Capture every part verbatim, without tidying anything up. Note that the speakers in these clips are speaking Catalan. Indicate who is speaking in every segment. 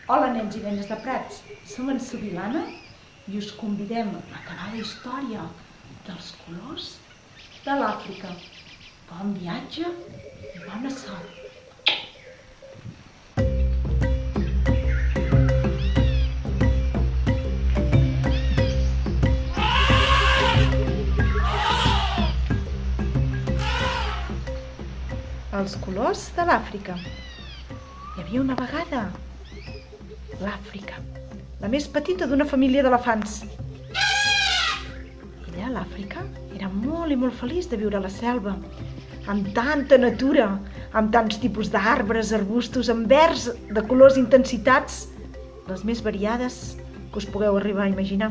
Speaker 1: Hola, nens i nenes de Prats, som en Subilana i us convidem a acabar la història dels colors de l'Àfrica. Bon viatge i bona sort! Els colors de l'Àfrica. Hi havia una vegada l'Àfrica, la més petita d'una família d'elefants. Ella, l'Àfrica, era molt i molt feliç de viure a la selva, amb tanta natura, amb tants tipus d'arbres, arbustos, amb verds de colors i intensitats, les més variades que us pugueu arribar a imaginar.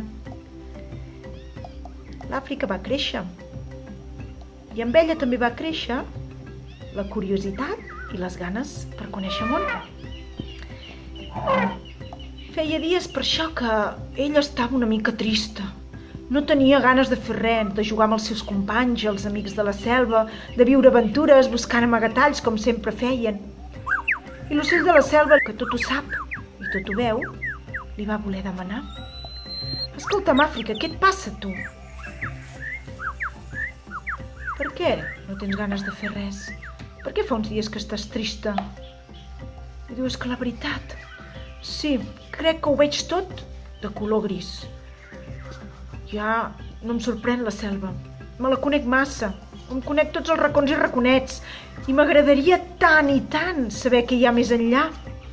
Speaker 1: L'Àfrica va créixer, i amb ella també va créixer la curiositat i les ganes per conèixer el món. Feia dies per això que ella estava una mica trista. No tenia ganes de fer res, de jugar amb els seus companys, els amics de la selva, de viure aventures buscant amagatalls com sempre feien. I l'ocell de la selva, que tot ho sap i tot ho veu, li va voler demanar: "Escolta'm, Àfrica, què et passa, tu? Per què no tens ganes de fer res? Per què fa uns dies que estàs trista?" I diu: "És que la veritat, sí, crec que ho veig tot de color gris. Ja no em sorprèn la selva, me la conec massa, em conec tots els racons i raconets, i m'agradaria tant i tant saber què hi ha més enllà."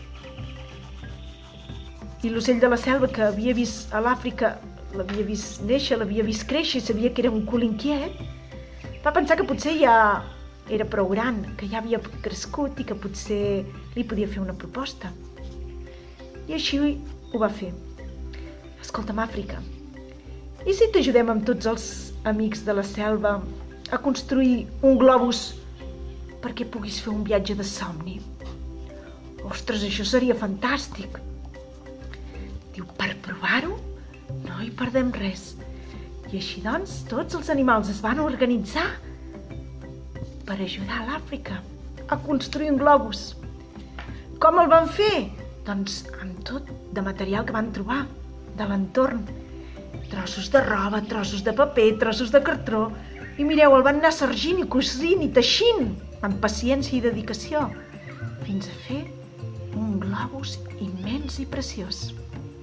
Speaker 1: I l'ocell de la selva, que havia vist a l'Àfrica, l'havia vist néixer, l'havia vist créixer i sabia que era un cul inquiet, va pensar que potser ja era prou gran, que ja havia crescut i que potser li podia fer una proposta. I així ho va fer. "Escolta'm, Àfrica, i si t'ajudem amb tots els amics de la selva a construir un globus perquè puguis fer un viatge de somni? Ostres, això seria fantàstic." Diu: "Per provar-ho no hi perdem res." I així doncs tots els animals es van organitzar per ajudar l'Àfrica a construir un globus. Com el van fer? Doncs amb tot de material que van trobar de l'entorn. Trossos de roba, trossos de paper, trossos de cartró. I mireu, el van anar sargint i cosint i teixint amb paciència i dedicació fins a fer un globus immens i preciós.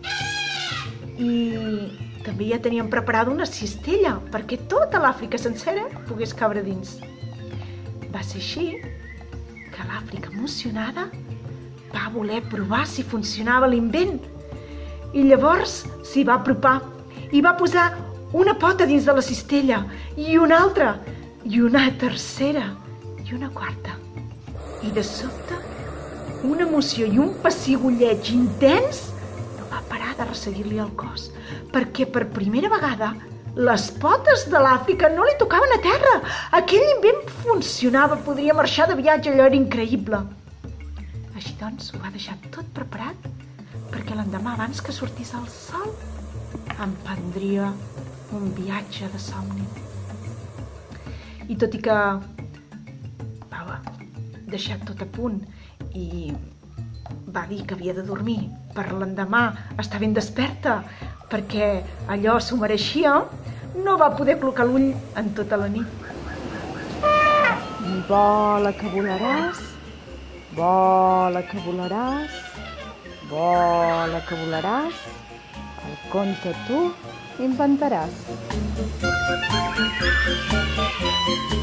Speaker 1: I també ja tenien preparada una cistella perquè tota l'Àfrica sencera pogués cabre dins. Va ser així que l'Àfrica, emocionada, va voler provar si funcionava l'invent. I llavors s'hi va apropar i va posar una pota dins de la cistella, i una altra, i una tercera, i una quarta. I de sobte, una emoció i un pessigolleig intens no va parar de resseguir-li el cos, perquè per primera vegada les potes de l'Àfrica no li tocaven a terra. Aquell invent funcionava, podria marxar de viatge, allò era increïble. Així doncs, ho va deixar tot preparat perquè l'endemà, abans que sortís el sol, emprendria un viatge de somni. I tot i que va deixar tot a punt i va dir que havia de dormir per l'endemà estar ben desperta perquè allò s'ho mereixia, no va poder col·locar l'ull en tota la nit. Vola que volaràs, vola que volaràs, vola que volaràs, el conte tu inventaràs.